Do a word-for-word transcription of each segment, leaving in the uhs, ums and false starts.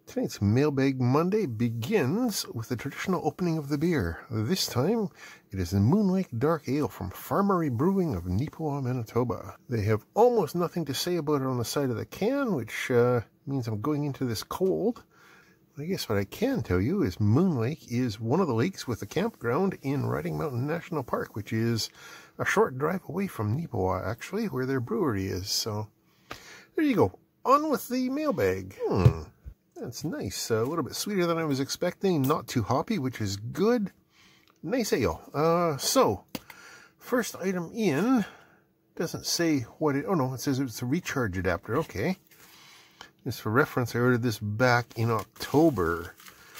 Tonight's Mailbag Monday begins with the traditional opening of the beer. This time, it is the Moonlake Dark Ale from Farmery Brewing of Neepawa, Manitoba. They have almost nothing to say about it on the side of the can, which uh, means I'm going into this cold. I guess what I can tell you is Moonlake is one of the lakes with a campground in Riding Mountain National Park, which is a short drive away from Neepawa, actually, where their brewery is. So, there you go. On with the mailbag. Hmm. That's nice. Uh, a little bit sweeter than I was expecting. Not too hoppy, which is good. Nice ale. Uh, so, first item in, doesn't say what it, oh no, it says it's a recharge adapter. Okay. Just for reference, I ordered this back in October.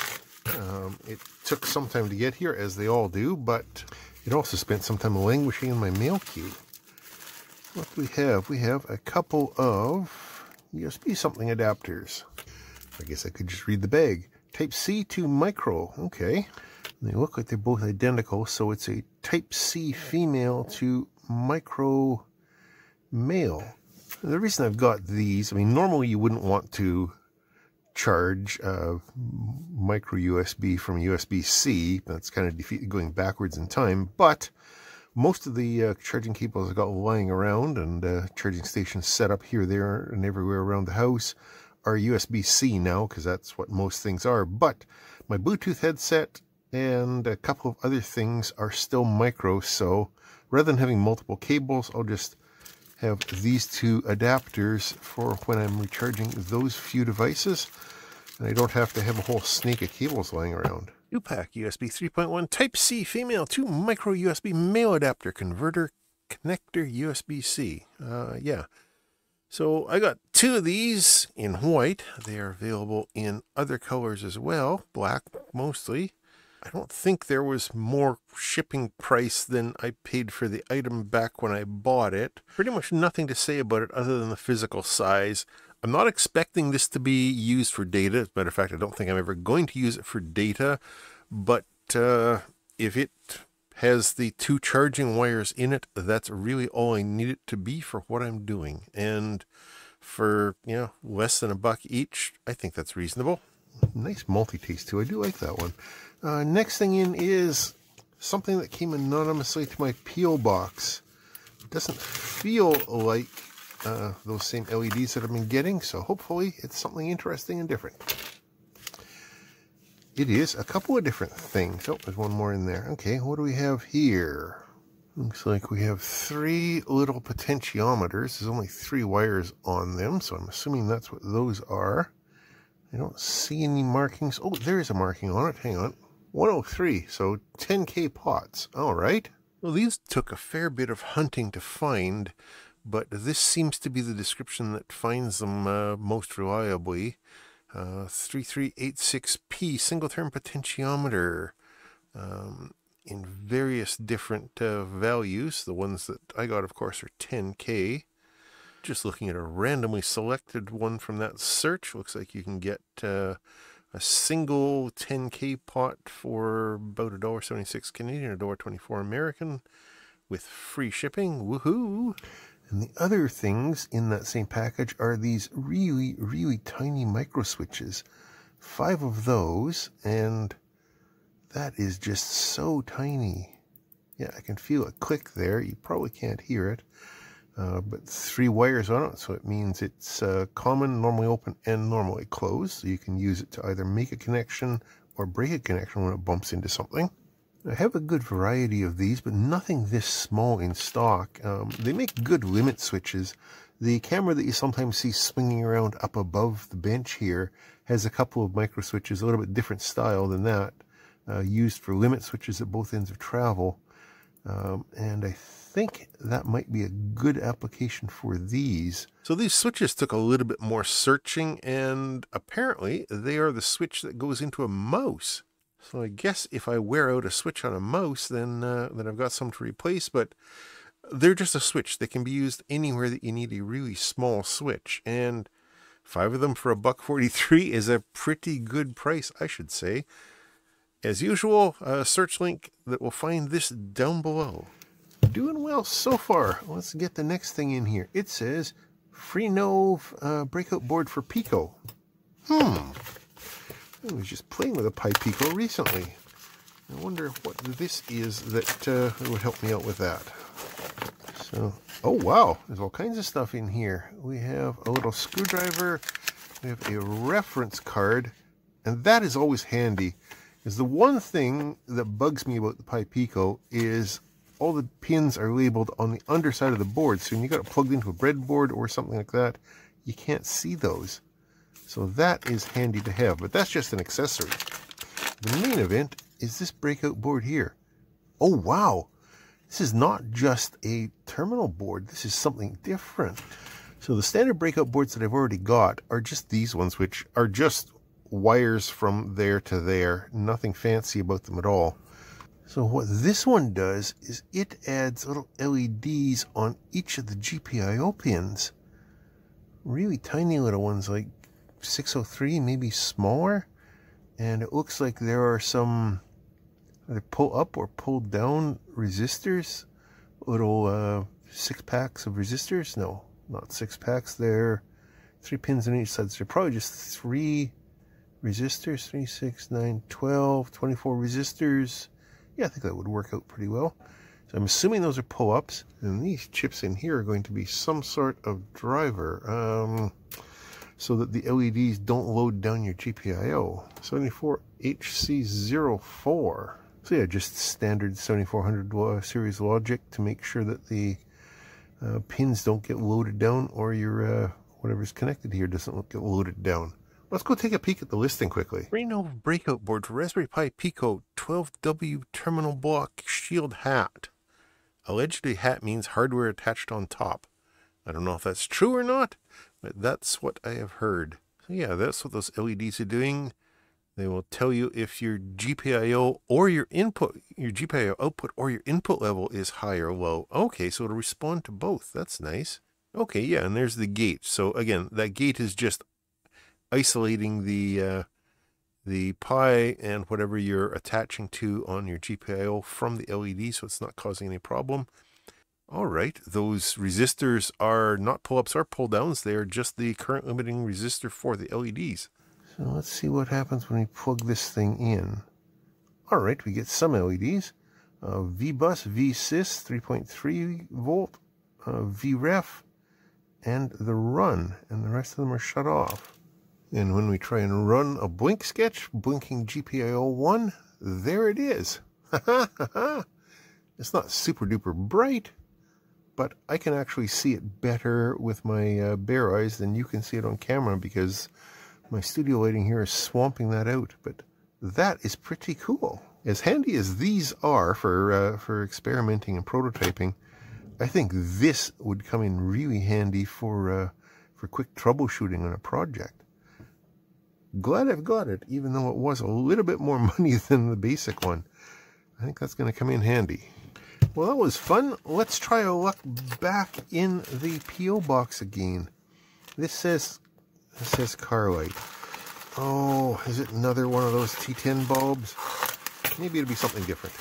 Um, it took some time to get here, as they all do, but it also spent some time languishing in my mail queue. What do we have? We have a couple of U S B something adapters. I guess I could just read the bag. Type C to micro. Okay. They look like they're both identical, so it's a Type C female to micro male. The reason I've got these, I mean, normally you wouldn't want to charge uh, micro U S B from U S B C. That's kind of defeat going backwards in time, but most of the uh, charging cables I've got lying around and uh, charging stations set up here, there, and everywhere around the house are U S B C now, because that's what most things are. But my Bluetooth headset and a couple of other things are still micro, so rather than having multiple cables, I'll just have these two adapters for when I'm recharging those few devices, and I don't have to have a whole snake of cables lying around. Two-pack U S B three point one Type C female to micro U S B male adapter converter connector U S B C. Uh, yeah. So I got two of these in white. They are available in other colors as well, black mostly. I don't think there was more shipping price than I paid for the item back when I bought it. Pretty much nothing to say about it other than the physical size. I'm not expecting this to be used for data. As a matter of fact, I don't think I'm ever going to use it for data. But uh, if it has the two charging wires in it, that's really all I need it to be for what I'm doing. And for, you know, less than a buck each, I think that's reasonable. Nice multi-taste too. I do like that one. Uh, next thing in is something that came anonymously to my P O box. It doesn't feel like uh, those same L E Ds that I've been getting, so hopefully it's something interesting and different. It is a couple of different things. Oh, there's one more in there. Okay, what do we have here? Looks like we have three little potentiometers. There's only three wires on them, so I'm assuming that's what those are. I don't see any markings. Oh, there is a marking on it. Hang on. one oh three, so ten K pots. All right. Well, these took a fair bit of hunting to find, but this seems to be the description that finds them uh, most reliably. Uh, three three eight six P Single Turn Potentiometer um, in various different uh, values. The ones that I got, of course, are ten K. Just looking at a randomly selected one from that search, looks like you can get uh, a single ten K pot for about one dollar seventy-six Canadian, one dollar twenty-four American, with free shipping. Woohoo! And the other things in that same package are these really, really tiny micro switches. Five of those, and that is just so tiny. Yeah, I can feel it click there. You probably can't hear it. Uh, but three wires on it, so it means it's uh, common, normally open, and normally closed. So you can use it to either make a connection or break a connection when it bumps into something. I have a good variety of these, but nothing this small in stock. Um, they make good limit switches. The camera that you sometimes see swinging around up above the bench here has a couple of micro switches, a little bit different style than that, uh, used for limit switches at both ends of travel. Um, and I think that might be a good application for these. So these switches took a little bit more searching, and apparently they are the switch that goes into a mouse. So I guess if I wear out a switch on a mouse, then uh, then I've got some to replace, but they're just a switch. They can be used anywhere that you need a really small switch, and five of them for a buck forty-three is a pretty good price, I should say. As usual, a search link that will find this down below. Doing well so far. Let's get the next thing in here. It says Freenove uh, breakout board for Pico. Hmm. I was just playing with a Pico recently. I wonder what this is that uh, would help me out with that. So, oh wow, there's all kinds of stuff in here. We have a little screwdriver, we have a reference card, and that is always handy. Because the one thing that bugs me about the Pico is all the pins are labeled on the underside of the board. So when you got it plugged into a breadboard or something like that, you can't see those. So that is handy to have, but that's just an accessory. The main event is this breakout board here. Oh wow, this is not just a terminal board, this is something different. So the standard breakout boards that I've already got are just these ones, which are just wires from there to there, nothing fancy about them at all. So what this one does is it adds little L E Ds on each of the G P I O pins. Really tiny little ones, like six oh three, maybe smaller. And it looks like there are some either pull up or pull down resistors. Little uh, six packs of resistors. No, not six packs. They're three pins on each side. So they're probably just three resistors. Three, six, nine, twelve, twenty-four resistors. Yeah, I think that would work out pretty well. So I'm assuming those are pull-ups. And these chips in here are going to be some sort of driver. Um... so that the L E Ds don't load down your G P I O. seventy-four H C zero four. So yeah, just standard seventy-four hundred uh, series logic to make sure that the uh, pins don't get loaded down, or your uh, whatever's connected here doesn't get loaded down. Let's go take a peek at the listing quickly. Freenove breakout board for Raspberry Pi Pico twelve W terminal block shield hat. Allegedly hat means hardware attached on top. I don't know if that's true or not, but that's what I have heard. So yeah, that's what those L E Ds are doing. They will tell you if your G P I O or your input, your G P I O output or your input level is high or low. Okay, so it'll respond to both. That's nice. Okay, yeah, and there's the gate. So again, that gate is just isolating the uh, the Pi and whatever you're attaching to on your G P I O from the L E D, so it's not causing any problem. All right, those resistors are not pull-ups or pull-downs. They are just the current limiting resistor for the L E Ds. So let's see what happens when we plug this thing in. All right, we get some L E Ds. Uh, V-Bus, V-Sys, three point three volt, uh, V-Ref, and the run. And the rest of them are shut off. And when we try and run a blink sketch, blinking G P I O one, there it is. It's not super-duper bright, but I can actually see it better with my uh, bare eyes than you can see it on camera, because my studio lighting here is swamping that out. But that is pretty cool. As handy as these are for uh, for experimenting and prototyping, I think this would come in really handy for uh, for quick troubleshooting on a project. Glad I've got it, even though it was a little bit more money than the basic one. I think that's going to come in handy. Well, that was fun. Let's try our luck back in the P O box again. This says, this says car light. Oh, is it another one of those T ten bulbs? Maybe it'll be something different.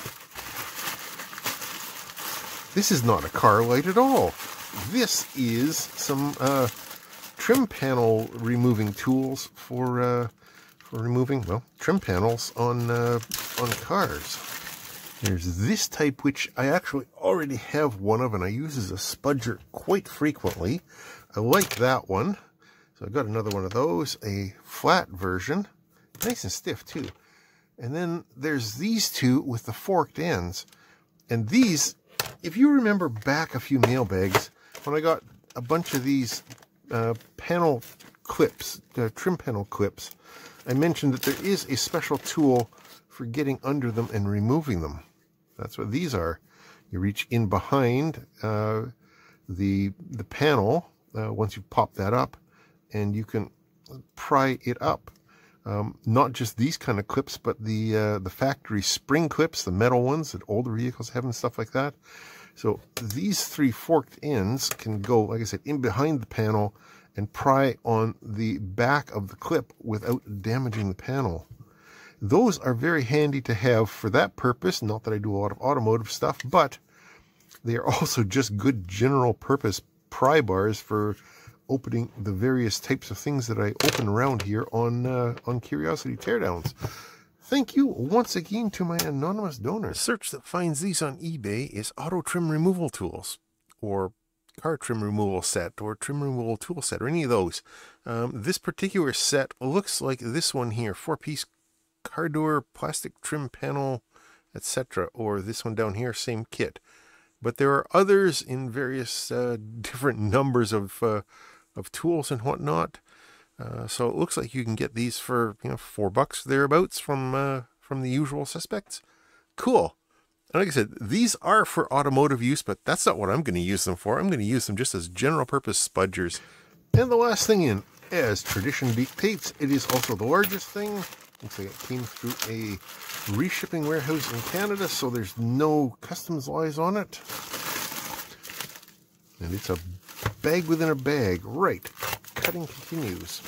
This is not a car light at all. This is some uh, trim panel removing tools for uh, for removing, well, trim panels on uh, on cars. There's this type, which I actually already have one of, and I use as a spudger quite frequently. I like that one. So I got another one of those, a flat version, nice and stiff too. And then there's these two with the forked ends. And these, if you remember back a few mailbags, when I got a bunch of these uh, panel clips, uh, trim panel clips, I mentioned that there is a special tool for getting under them and removing them. That's what these are. You reach in behind uh, the the panel uh, once you pop that up, and you can pry it up. Um, not just these kind of clips, but the uh, the factory spring clips, the metal ones that older vehicles have and stuff like that. So these three forked ends can go, like I said, in behind the panel and pry on the back of the clip without damaging the panel. Those are very handy to have for that purpose. Not that I do a lot of automotive stuff, but they are also just good general purpose pry bars for opening the various types of things that I open around here on uh, on Curiosity Teardowns. Thank you once again to my anonymous donor. The search that finds these on eBay is auto trim removal tools, or car trim removal set, or trim removal tool set, or any of those. Um, this particular set looks like this one here, four-piece car door, plastic trim panel, et cetera. Or this one down here, same kit. But there are others in various uh, different numbers of uh, of tools and whatnot. Uh, so it looks like you can get these for, you know, four bucks thereabouts from uh, from the usual suspects. Cool. And like I said, these are for automotive use, but that's not what I'm going to use them for. I'm going to use them just as general purpose spudgers. And the last thing in, as tradition dictates, it is also the largest thing. Looks like it came through a reshipping warehouse in Canada, so there's no customs laws on it. And it's a bag within a bag. Right. Cutting continues.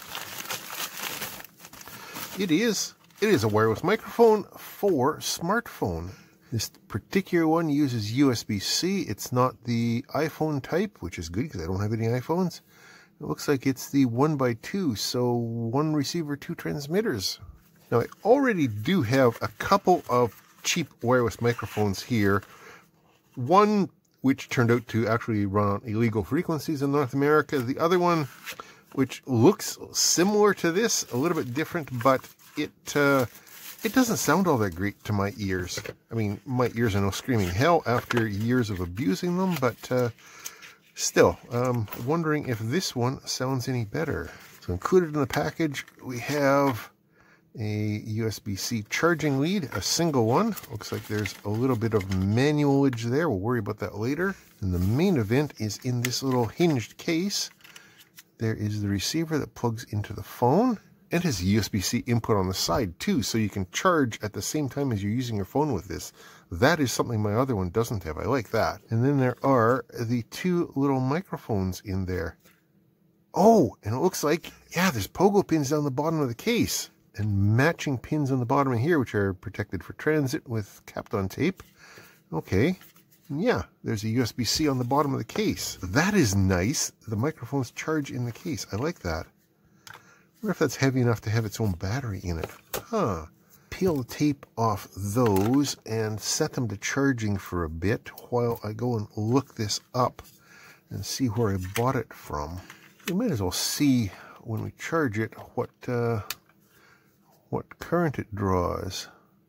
It is, it is a wireless microphone for smartphone. This particular one uses U S B C. It's not the iPhone type, which is good because I don't have any iPhones. It looks like it's the one by two, so one receiver, two transmitters. Now, I already do have a couple of cheap wireless microphones here. One which turned out to actually run on illegal frequencies in North America. The other one, which looks similar to this, a little bit different, but it uh, it doesn't sound all that great to my ears. I mean, my ears are no screaming hell after years of abusing them, but uh, still, um, wondering if this one sounds any better. So included in the package, we have a U S B C charging lead, a single one. Looks like there's a little bit of manualage there. We'll worry about that later. And the main event is in this little hinged case. There is the receiver that plugs into the phone. It has a U S B C input on the side too, so you can charge at the same time as you're using your phone with this. That is something my other one doesn't have. I like that. And then there are the two little microphones in there. Oh, and it looks like, yeah, there's pogo pins down the bottom of the case. And matching pins on the bottom of here, which are protected for transit with capped on tape. Okay. Yeah, there's a U S B C on the bottom of the case. That is nice. The microphones charge in the case. I like that. I wonder if that's heavy enough to have its own battery in it. Huh. Peel the tape off those and set them to charging for a bit while I go and look this up and see where I bought it from. We might as well see when we charge it what uh, what current it draws.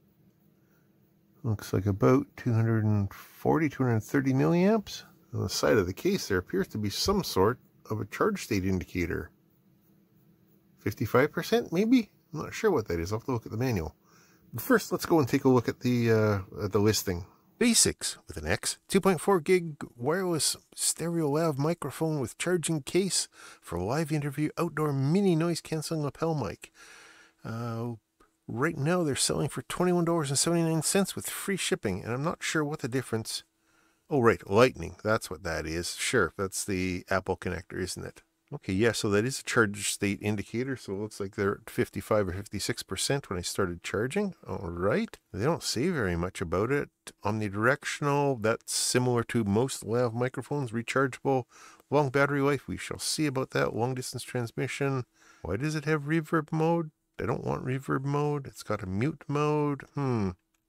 Looks like about two hundred forty, two hundred thirty milliamps. On the side of the case there appears to be some sort of a charge state indicator. fifty-five percent maybe? I'm not sure what that is. I'll have to look at the manual. But first, let's go and take a look at the uh, at the listing. Basix with an X, two point four gig wireless stereo lav microphone with charging case for live interview outdoor mini noise cancelling lapel mic. Uh, right now they're selling for twenty-one dollars and seventy-nine cents with free shipping, and I'm not sure what the difference. Oh, right, Lightning. That's what that is. Sure, that's the Apple connector, isn't it? Okay, yeah, so that is a charge state indicator, so it looks like they're at fifty-five or fifty-six percent when I started charging. All right. They don't say very much about it. Omnidirectional, that's similar to most lav microphones. Rechargeable, long battery life. We shall see about that. Long distance transmission. Why does it have reverb mode? I don't want reverb mode. It's got a mute mode. Hmm.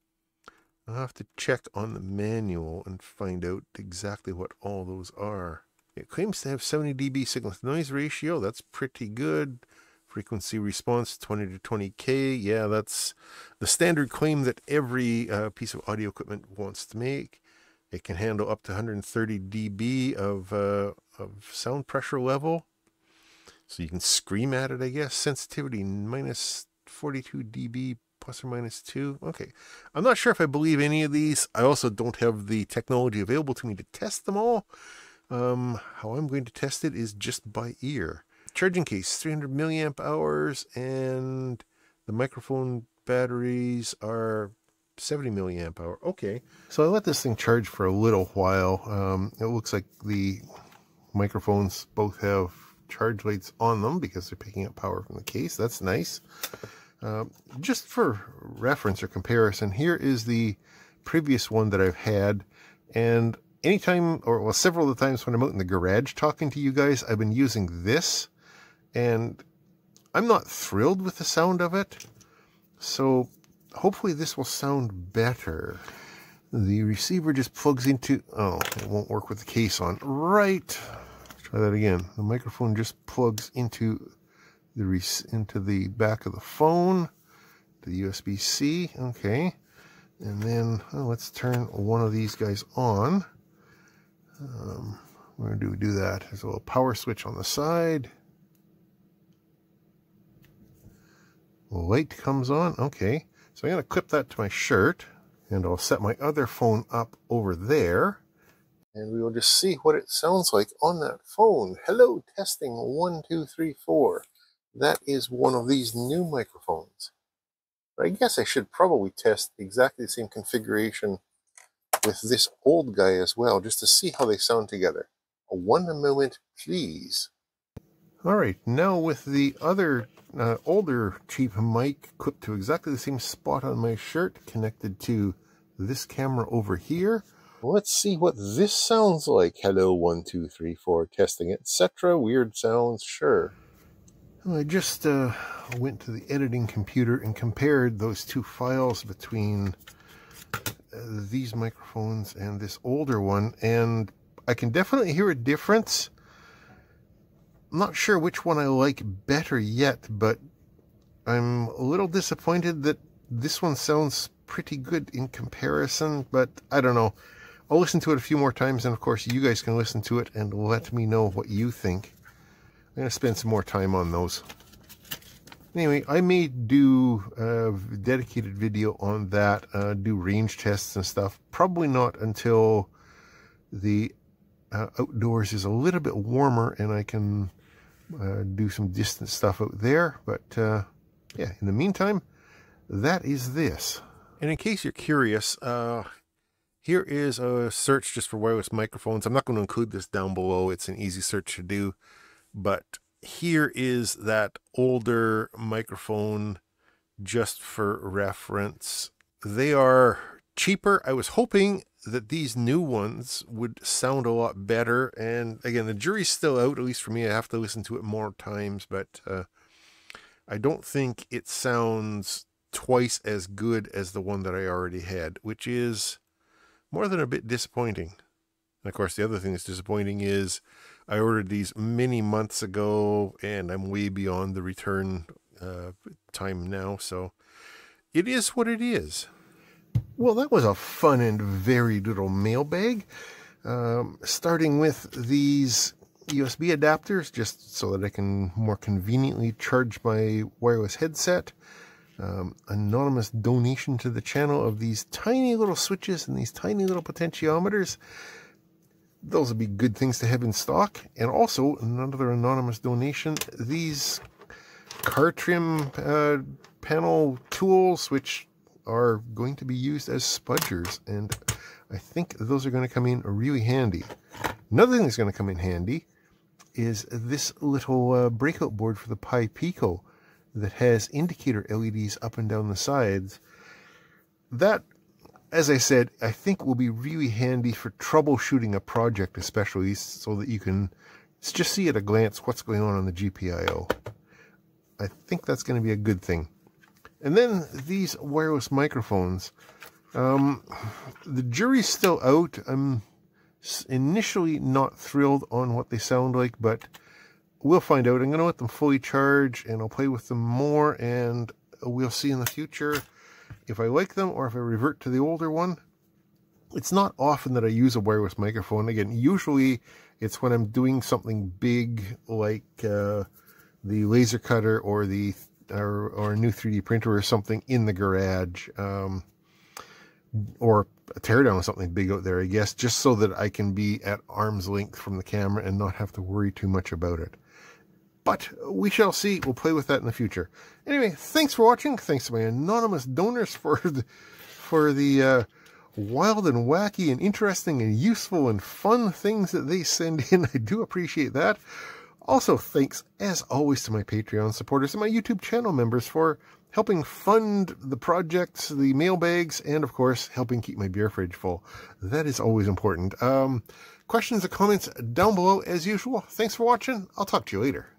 I'll have to check on the manual and find out exactly what all those are. It claims to have seventy D B signal to noise ratio. That's pretty good. Frequency response twenty to twenty K. Yeah, that's the standard claim that every uh, piece of audio equipment wants to make. It can handle up to one hundred thirty D B of, uh, of sound pressure level. So you can scream at it, I guess. Sensitivity minus forty-two D B plus or minus two. Okay. I'm not sure if I believe any of these. I also don't have the technology available to me to test them all. Um, how I'm going to test it is just by ear. Charging case, three hundred milliamp hours, and the microphone batteries are seventy milliamp hour. Okay. So I let this thing charge for a little while. Um, it looks like the microphones both have charge lights on them because they're picking up power from the case. That's nice. Um, just for reference or comparison, here is the previous one that I've had, and anytime, or well, several of the times when I'm out in the garage talking to you guys, I've been using this, and I'm not thrilled with the sound of it. So hopefully this will sound better. The receiver just plugs into, oh, it won't work with the case on. Right. Let's try that again. The microphone just plugs into the into the back of the phone, to the U S B C. Okay. And then oh, let's turn one of these guys on. Um, where do we do that? There's a little power switch on the side. Light comes on. Okay. So I'm going to clip that to my shirt. And I'll set my other phone up over there, and we will just see what it sounds like on that phone. Hello, testing, one, two, three, four. That is one of these new microphones. But I guess I should probably test exactly the same configuration with this old guy as well, just to see how they sound together. One moment, please. All right, now with the other uh, older cheap mic clipped to exactly the same spot on my shirt, connected to this camera over here. Let's see what this sounds like. Hello, one, two, three, four, testing, et cetera. Weird sounds, sure. Well, I just uh, went to the editing computer and compared those two files between uh, these microphones and this older one, and I can definitely hear a difference. I'm not sure which one I like better yet, but I'm a little disappointed that this one sounds pretty good in comparison, but I don't know. I'll listen to it a few more times, and of course you guys can listen to it and let me know what you think. I'm going to spend some more time on those. Anyway, I may do a dedicated video on that, uh, do range tests and stuff. Probably not until the uh, outdoors is a little bit warmer and I can uh, do some distance stuff out there. But uh, yeah, in the meantime, that is this. And in case you're curious, uh, here is a search just for wireless microphones. I'm not going to include this down below. It's an easy search to do. But here is that older microphone just for reference. They are cheaper. I was hoping that these new ones would sound a lot better. And again, the jury's still out, at least for me. I have to listen to it more times. But uh, I don't think it sounds twice as good as the one that I already had, which is more than a bit disappointing. And of course, the other thing that's disappointing is I ordered these many months ago, and I'm way beyond the return uh, time now, so it is what it is. Well, that was a fun and varied little mailbag, um, starting with these U S B adapters, just so that I can more conveniently charge my wireless headset. Um, anonymous donation to the channel of these tiny little switches and these tiny little potentiometers. Those would be good things to have in stock. And also another anonymous donation, these car trim uh, panel tools, which are going to be used as spudgers, and I think those are going to come in really handy. Another thing that's going to come in handy is this little uh, breakout board for the Pi Pico that has indicator L E Ds up and down the sides. That, as I said, I think will be really handy for troubleshooting a project, especially so that you can just see at a glance what's going on on the G P I O. I think that's going to be a good thing. And then these wireless microphones. Um, the jury's still out. I'm initially not thrilled on what they sound like, but we'll find out. I'm going to let them fully charge, and I'll play with them more, and we'll see in the future if I like them or if I revert to the older one. It's not often that I use a wireless microphone. Again, usually it's when I'm doing something big like uh, the laser cutter or the or, or a new three D printer or something in the garage, um, or a teardown of something big out there, I guess, just so that I can be at arm's length from the camera and not have to worry too much about it. But we shall see. We'll play with that in the future. Anyway, thanks for watching. Thanks to my anonymous donors for the, for the uh, wild and wacky and interesting and useful and fun things that they send in. I do appreciate that. Also, thanks, as always, to my Patreon supporters and my YouTube channel members for helping fund the projects, the mailbags, and, of course, helping keep my beer fridge full. That is always important. Um, questions or comments down below, as usual. Thanks for watching. I'll talk to you later.